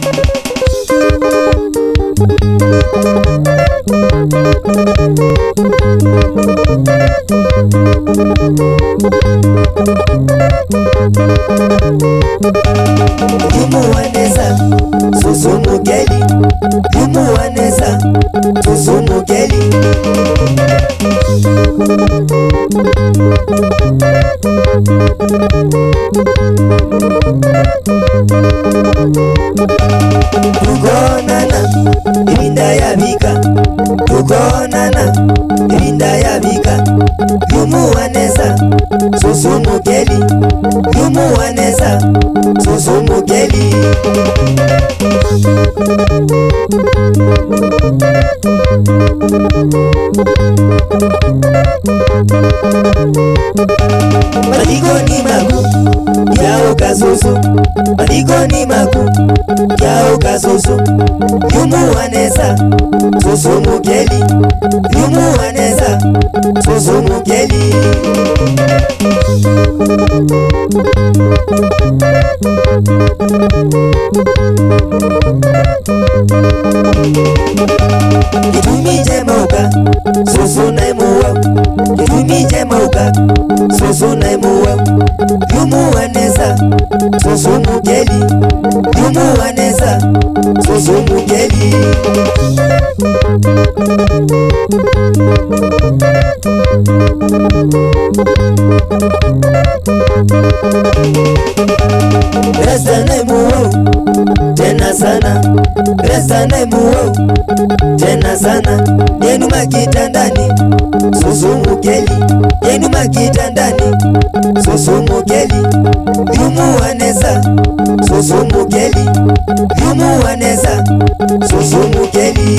Yumuwaneza Susumugeli, Yumuwaneza Susumugeli. Tugonana ibinda yabika, tugonana ibinda yabika. Yumuwaneza Susumugeli, Yumuwaneza Susumugeli. Madigoni magu yao kazuzu, madigoni magu yao kazuzu. Yumuwaneza Susumugeli, Yumuwaneza Susumugeli. Kitumije mauka Susuna muwa, Kitumije mauka Susuna muwa. Yumuwaneza Susumugeli, Yumuwaneza Susumugeli. Resta na muwa tena sana, resta na muwa tena sana. Yenu makitandani Susumugeli, yenu makitandani Susumugeli. Yumuwaneza Susumugeli, Yumuwaneza Susumugeli.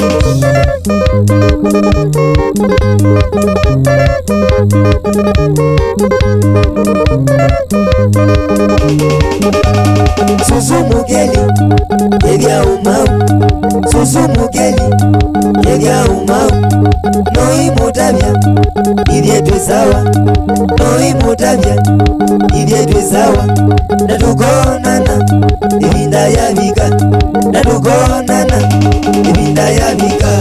Susumugeli ebya umau, Susumugeli ebya umau. Noi mutabya ibyetu sawa, noi mutabya ibyetu sawa. Natugonana ibinda yabika, natugonana ibinda yabika.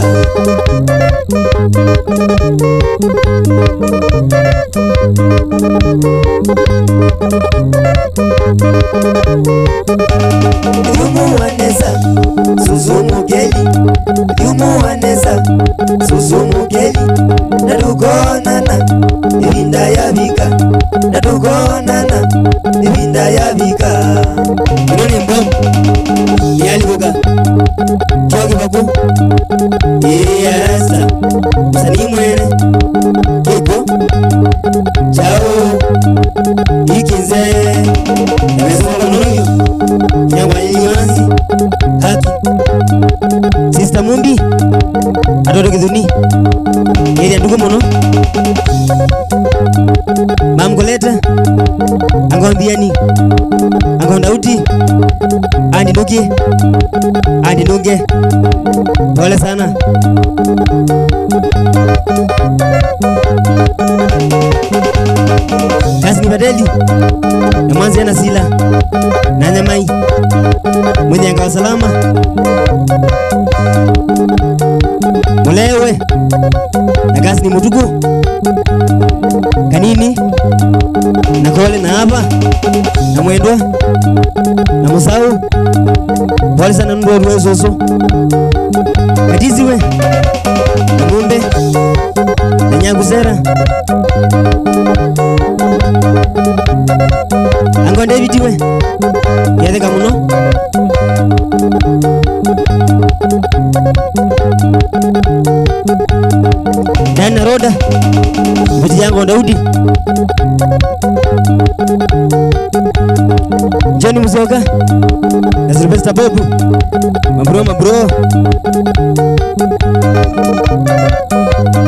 Yumuwaneza Susumugeli, Yumuwaneza Susumugeli. Natugonana ibinda yabika, natugonana ibinda yabika. Noni mbomu yali boga choki baku yasa msanii mwene kiko chao ikinze nimesoma mnoyo nyangwa yiwanzi haki Sister Mumbi atoto kidhuni ili ndugu mono mamgoleta angombiani angondauti andi nduge pole sana. Kasi Badeli na mwanzi na sila na nyamai mwenye anga salama mulewe na kasi ni mutugu kanini na kole na hapa na mwendwa na musau pole sana ndo ruwezoso katiziwe na ngombe na nyaguzera angonde bitiwe yadeka muno Dana Roda biti yangu Daudi Johnny Muzoga na Sylvester Bobu mabro